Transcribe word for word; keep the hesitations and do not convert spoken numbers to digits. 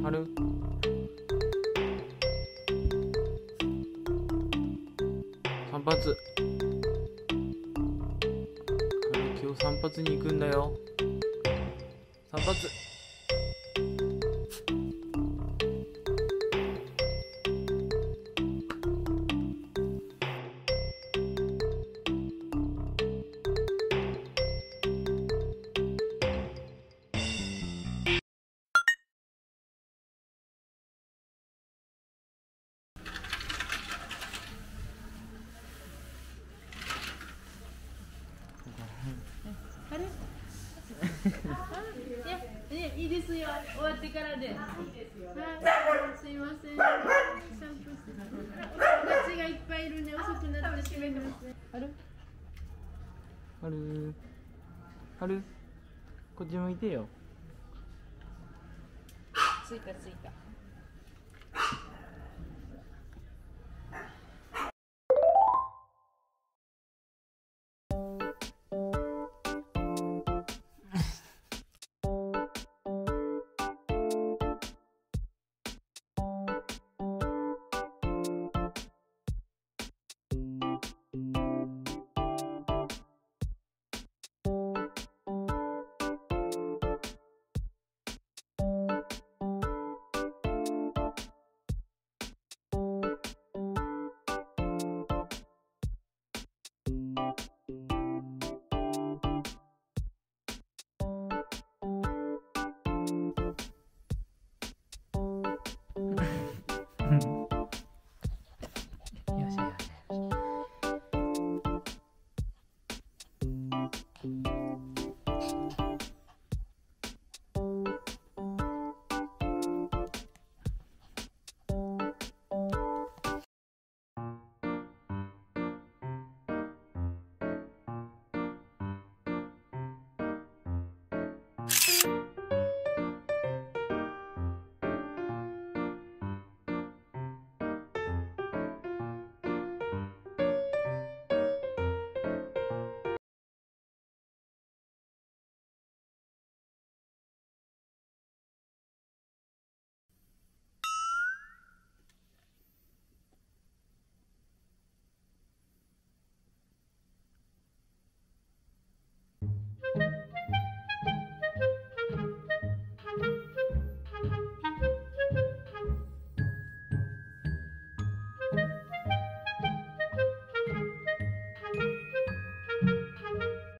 春散髪。春今日散髪に行くんだよ。散髪。 あれ？いや、いや、いいですよ。終わってからで。はい、すいません。シャンプーして。お友達がいっぱいいるんで遅くなってしまいます。春？ 春春こっち向いてよ。 ついたついた。